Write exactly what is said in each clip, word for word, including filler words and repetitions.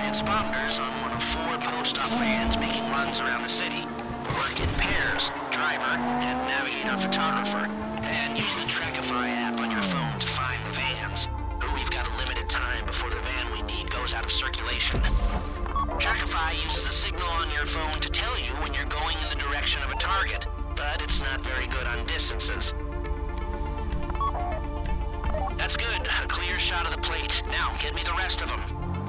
transponders on one of four post-op vans making runs around the city. Work in pairs, driver and navigator photographer, and use the Trackify app on your phone to find the vans. We've got a limited time before the van we need goes out of circulation. Trackify uses a signal on your phone to tell you when you're going in the direction of a target, but it's not very good on distances. That's good. A clear shot of the plate. Now, get me the rest of them.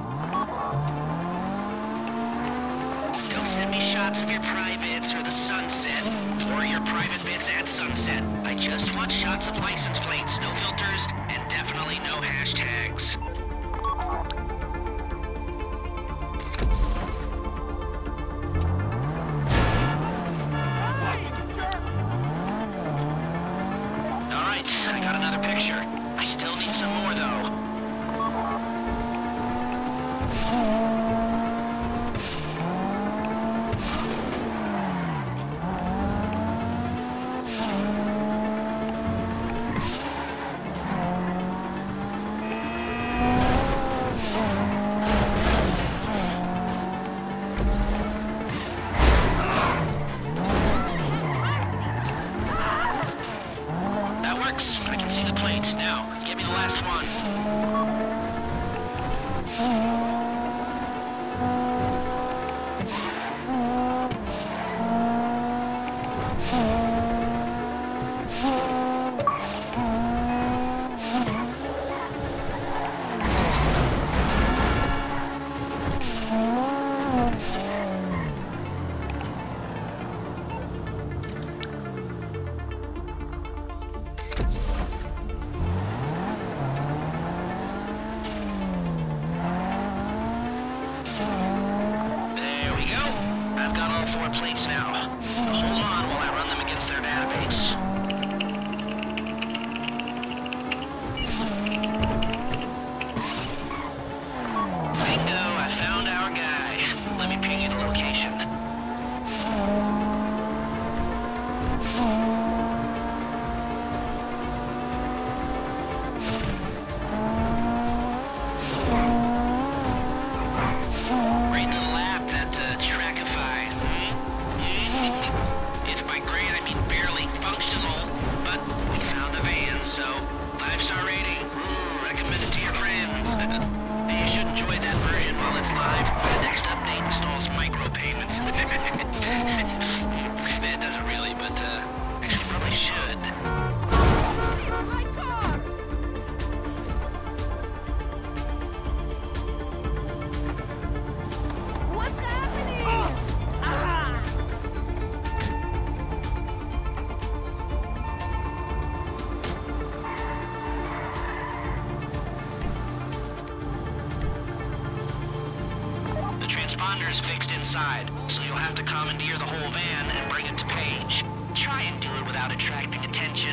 Don't send me shots of your privates or the sunset, or your private bits at sunset. I just want shots of license plates, no filters, and definitely no hashtags. All right, I got another picture. I still need some more, though. I can see the plate. Now, give me the last one. Four plates now. Hold on while I run them against their database. Bingo, I found our guy. Let me ping you the location. Great little app, that uh, Trackify. If by great I mean barely functional, but we found the van, so five-star rating. Ooh, recommend it to your friends. You should enjoy that version while it's live. The next update installs micropayments. It doesn't really, but uh, actually probably should. My car! What's happening? Oh. Ah! The transponder's fixed inside, so you'll have to commandeer the whole van and bring it to Page. Try and do it without attracting attention.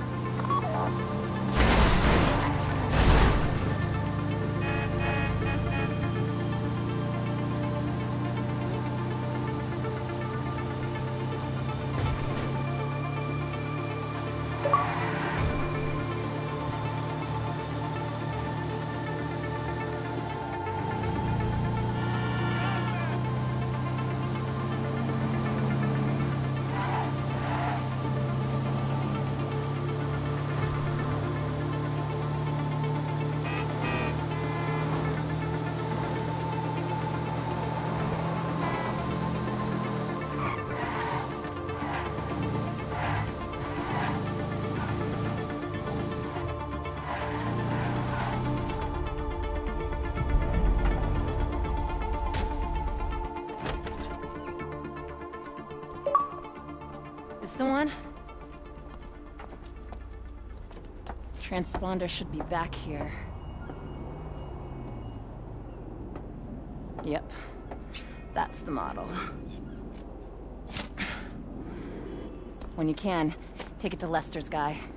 This the one? Transponder should be back here. Yep. That's the model. When you can, take it to Lester's guy.